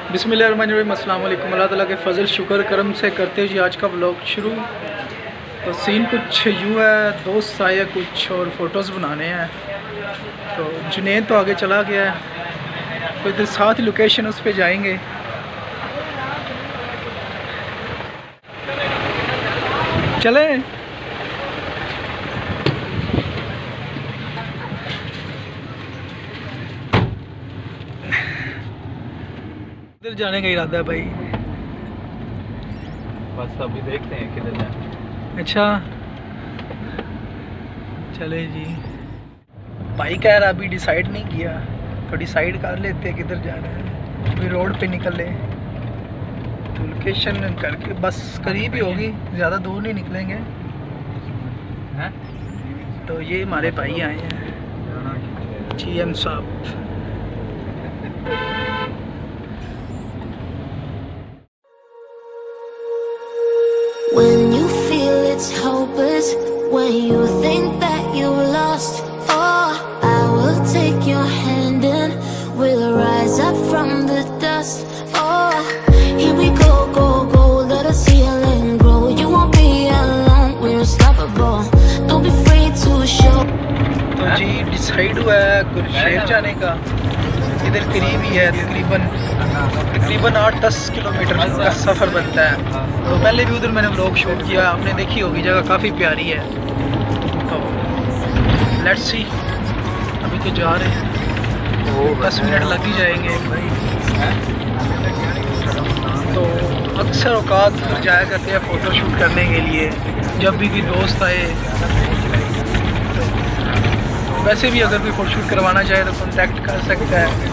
बिस्मिल्लाहिर्रहमानिर्रहीम। अस्सलाम वालेकुम। अल्लाह ताला के फ़ज़ल शुक्र करम से करते जी आज का व्लॉग शुरू। तो सीन कुछ यूँ है, दोस्त आए कुछ और फ़ोटोज़ बनाने हैं। तो जुनैद तो आगे चला गया है, तो इधर साथ ही लोकेशन उस पर जाएंगे। चलें किधर जाने का इरादा है भाई? बस अभी देखते हैं किधर जाए। अच्छा चले जी। भाई कह रहा अभी डिसाइड नहीं किया, तो डिसाइड कर लेते हैं किधर जाना है। अभी रोड पे निकले तो लोकेशन करके बस करीब ही होगी, ज़्यादा दूर नहीं निकलेंगे। हैं? तो ये हमारे भाई आए हैं, GM साहब। When you feel it's hopeless, when you think that you lost, oh, I will take your hand and we'll rise up from the dust. Oh, here we go, go, go, let us heal and grow. You won't be alone, we're unstoppable. Don't be afraid to show. तो जी decide हुआ है गुलशेर जाने का। इधर करीब ही है, तकरीबन 8-10 kilometre का सफ़र बनता है। तो पहले भी उधर मैंने व्लॉग शूट किया, आपने देखी होगी, जगह काफ़ी प्यारी है। तो लेट्स सी, अभी तो जा रहे हैं, 10 मिनट लग ही जाएंगे। तो अक्सर औकात घर जाया करते हैं फ़ोटो शूट करने के लिए, जब भी कोई दोस्त आए। तो वैसे भी अगर कोई फ़ोटो शूट करवाना चाहे तो कॉन्टैक्ट कर सकता है।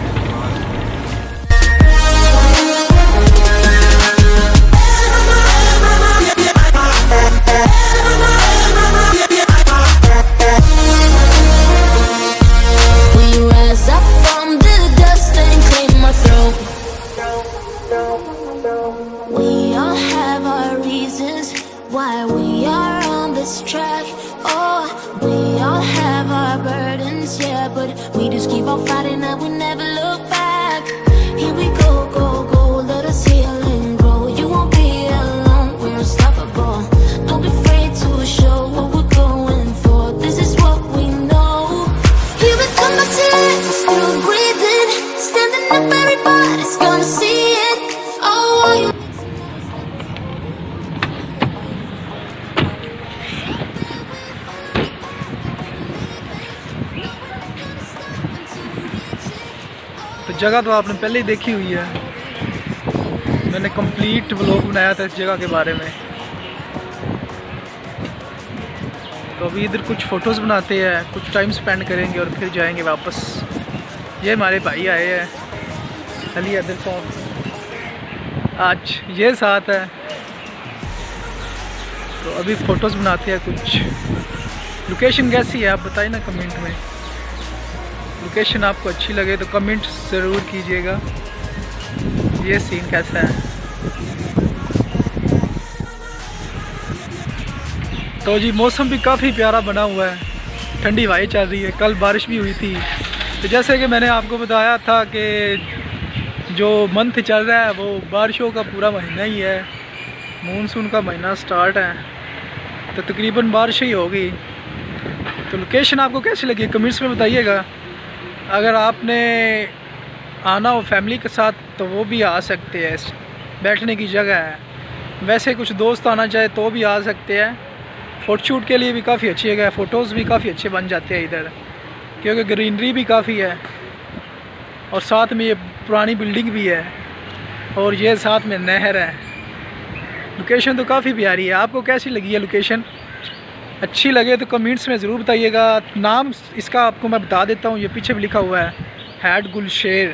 Why we are on this track, oh, we all have our burdens, yeah, but we just keep on fighting and we never look back. Here we go, go, go, let us heal and grow. You won't be alone, we're unstoppable. Don't be afraid to show what we're going for. This is what we know. Here we come back to life, we're still breathing, standing up, everybody's gonna see it. Oh, you तो जगह तो आपने पहले ही देखी हुई है, मैंने complete vlog बनाया था इस जगह के बारे में। तो अभी इधर कुछ फ़ोटोज़ बनाते हैं, कुछ टाइम स्पेंड करेंगे और फिर जाएंगे वापस। ये हमारे भाई आए हैं, अली अदर साहब आज ये साथ है। तो अभी फ़ोटोज़ बनाते हैं कुछ। लोकेशन कैसी है आप बताइए ना कमेंट में। लोकेशन आपको अच्छी लगे तो कमेंट ज़रूर कीजिएगा। ये सीन कैसा है। तो जी मौसम भी काफ़ी प्यारा बना हुआ है, ठंडी हवाएं चल रही है। कल बारिश भी हुई थी। तो जैसे कि मैंने आपको बताया था कि जो मंथ चल रहा है वो बारिशों का पूरा महीना ही है, मानसून का महीना स्टार्ट है, तो तकरीबन बारिश ही होगी। तो लोकेशन आपको कैसी लगी कमेंट्स में बताइएगा। अगर आपने आना हो फैमिली के साथ तो वो भी आ सकते हैं, बैठने की जगह है। वैसे कुछ दोस्त आना चाहे तो भी आ सकते हैं। फ़ोटो शूट के लिए भी काफ़ी अच्छी जगह है, फ़ोटोज़ भी काफ़ी अच्छे बन जाते हैं इधर, क्योंकि ग्रीनरी भी काफ़ी है और साथ में ये पुरानी बिल्डिंग भी है और ये साथ में नहर है। लोकेशन तो काफ़ी प्यारी है। आपको कैसी लगी है लोकेशन? अच्छी लगे तो कमेंट्स में ज़रूर बताइएगा। नाम इसका आपको मैं बता देता हूँ, ये पीछे भी लिखा हुआ है, हैड गुलशेर।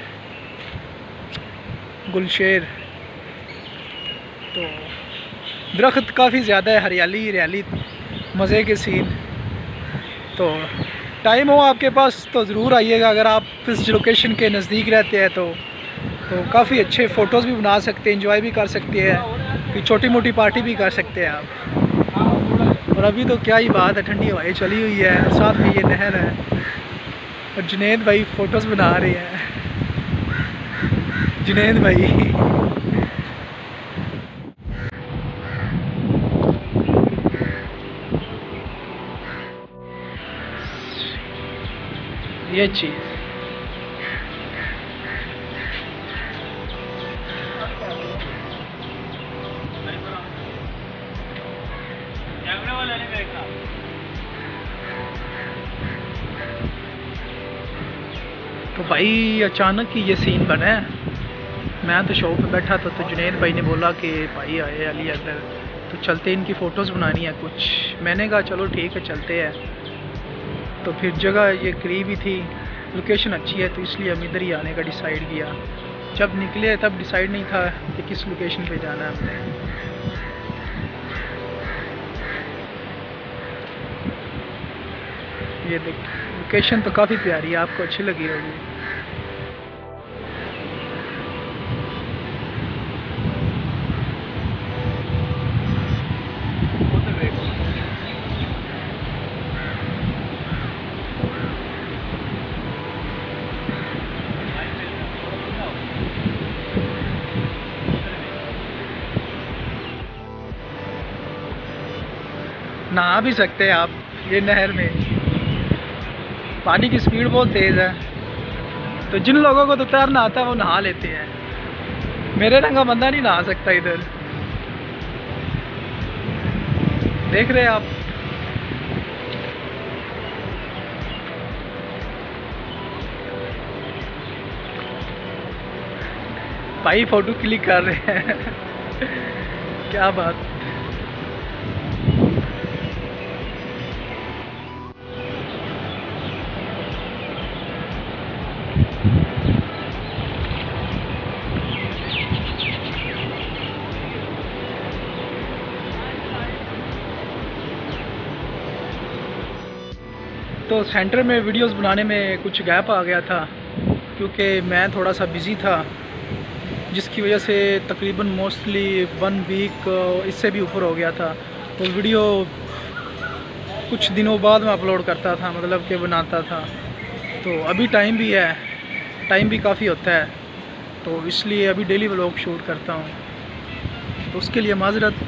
तो दरख्त काफ़ी ज़्यादा है, हरियाली मज़े के सीन। तो टाइम हो आपके पास तो ज़रूर आइएगा। अगर आप इस लोकेशन के नज़दीक रहते हैं तो काफ़ी अच्छे फ़ोटोज़ भी बना सकते हैं, एंजॉय भी कर सकते हैं, कि छोटी मोटी पार्टी भी कर सकते हैं आप। और अभी तो क्या ही बात है, ठंडी हवाएं चली हुई है, साथ में ये नहर है और जुनैद भाई फ़ोटोज़ बना रहे हैं। जुनैद भाई। ये चीज़ तो भाई अचानक ही ये सीन बना है। मैं तो शॉप पे बैठा था तो जुनैद भाई ने बोला कि भाई आए अली अकबर तो चलते, इनकी फ़ोटोज़ बनानी है कुछ। मैंने कहा चलो ठीक है चलते हैं। तो फिर जगह ये करीब ही थी, लोकेशन अच्छी है, तो इसलिए हम इधर ही आने का डिसाइड किया। जब निकले तब डिसाइड नहीं था कि किस लोकेशन पे जाना है हमने। ये देख लोकेशन तो काफ़ी प्यारी है, आपको अच्छी लगी होगी। नहा भी सकते हैं आप ये नहर में, पानी की स्पीड बहुत तेज़ है। तो जिन लोगों को तो तैरना आता है वो नहा लेते हैं। मेरे रंग का बंदा नहीं नहा सकता इधर, देख रहे हैं आप। भाई फोटो क्लिक कर रहे हैं क्या बात। तो सेंटर में वीडियोस बनाने में कुछ गैप आ गया था क्योंकि मैं थोड़ा सा बिज़ी था, जिसकी वजह से तकरीबन मोस्टली 1 वीक इससे भी ऊपर हो गया था। तो वीडियो कुछ दिनों बाद मैं अपलोड करता था, मतलब कि बनाता था। तो अभी टाइम भी है, टाइम भी काफ़ी होता है, तो इसलिए अभी डेली व्लॉग शूट करता हूँ। तो उसके लिए माज़रत।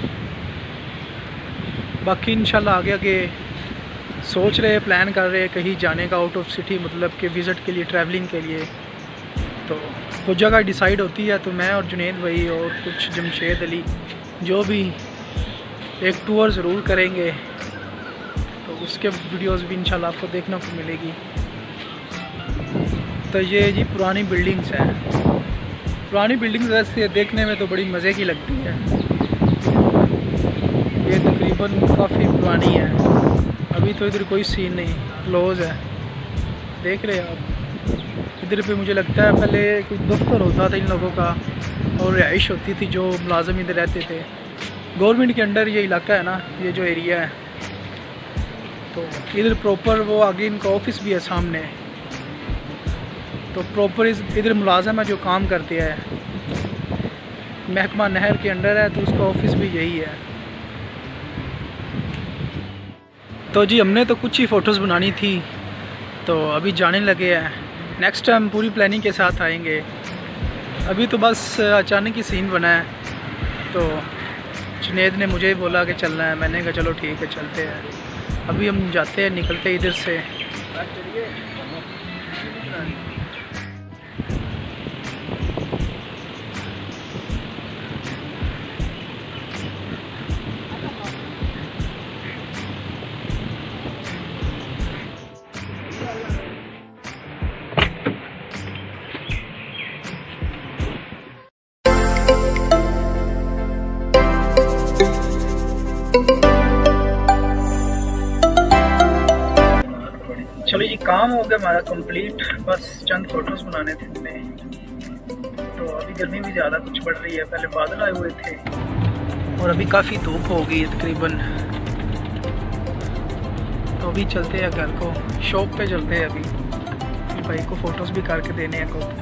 बाकी इंशाल्लाह आगे आगे सोच रहे, प्लान कर रहे हैं कहीं जाने का, आउट ऑफ सिटी, मतलब कि विज़िट के लिए, ट्रैवलिंग के लिए। तो वो जगह डिसाइड होती है तो मैं और जुनैद भाई और कुछ जमशेद अली जो भी एक टूर ज़रूर करेंगे। तो उसके वीडियोस भी इंशाल्लाह आपको देखने को मिलेगी। तो ये जी पुरानी बिल्डिंग्स हैं। पुरानी बिल्डिंग्स वैसे देखने में तो बड़ी मज़े की लगती है। ये तकरीबन काफ़ी पुरानी है। अभी तो इधर कोई सीन नहीं, क्लोज़ है, देख रहे हैं आप। इधर पे मुझे लगता है पहले कोई दफ्तर होता था इन लोगों का और रिहाइश होती थी, जो मुलाजिम इधर रहते थे। गवर्नमेंट के अंडर ये इलाका है ना, ये जो एरिया है। तो इधर प्रॉपर वो आगे इनका ऑफिस भी है सामने। तो प्रॉपर इधर मुलाजिम है जो काम करते हैं। महकमा नहर के अंडर है तो उसका ऑफिस भी यही है। तो जी हमने तो कुछ ही फ़ोटोज़ बनानी थी, तो अभी जाने लगे हैं। नेक्स्ट टाइम पूरी प्लानिंग के साथ आएंगे। अभी तो बस अचानक ही सीन बना है, तो जुनैद ने मुझे बोला कि चलना है। मैंने कहा चलो ठीक है चलते हैं। अभी हम जाते हैं, निकलते हैं इधर से। चलो ये काम हो गया हमारा कंप्लीट, बस चंद फोटोज बनाने थे हमें। तो अभी गर्मी भी ज़्यादा कुछ बढ़ रही है, पहले बादल आए हुए थे और अभी काफ़ी धूप हो गई है तकरीबन। तो अभी चलते हैं घर को, शॉप पे चलते हैं। अभी भाई को फ़ोटोज़ भी करके देने हैं को।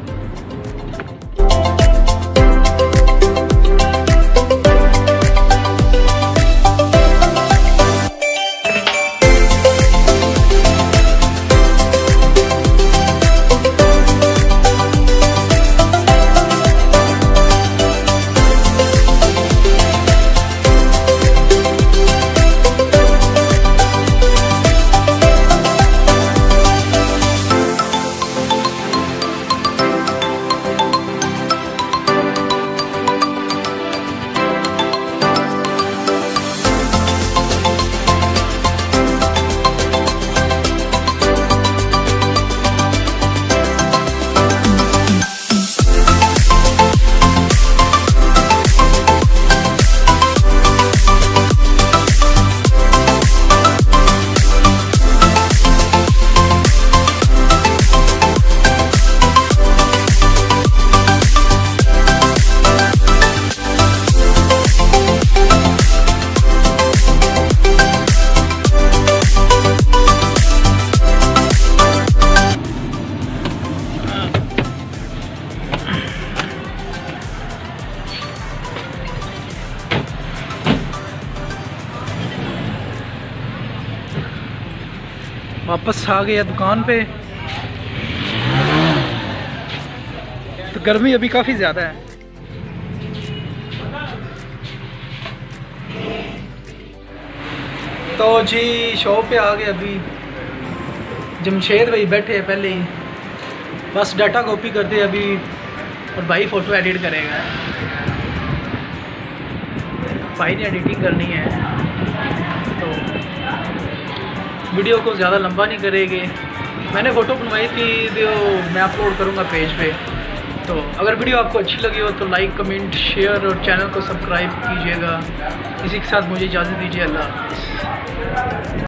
वापस आ गया दुकान पे। तो गर्मी अभी काफ़ी ज़्यादा है। तो जी शॉप पे आ गए अभी। जमशेद भाई बैठे हैं पहले ही, बस डाटा कॉपी करते हैं अभी और भाई फ़ोटो एडिट करेगा। भाई ने एडिटिंग करनी है तो वीडियो को ज़्यादा लंबा नहीं करेंगे। मैंने फ़ोटो बनवाई थी जो मैं अपलोड करूँगा पेज पे। तो अगर वीडियो आपको अच्छी लगी हो तो लाइक, कमेंट, शेयर और चैनल को सब्सक्राइब कीजिएगा। इसी के साथ मुझे इजाज़त दीजिए। अल्लाह हाफ़िज़।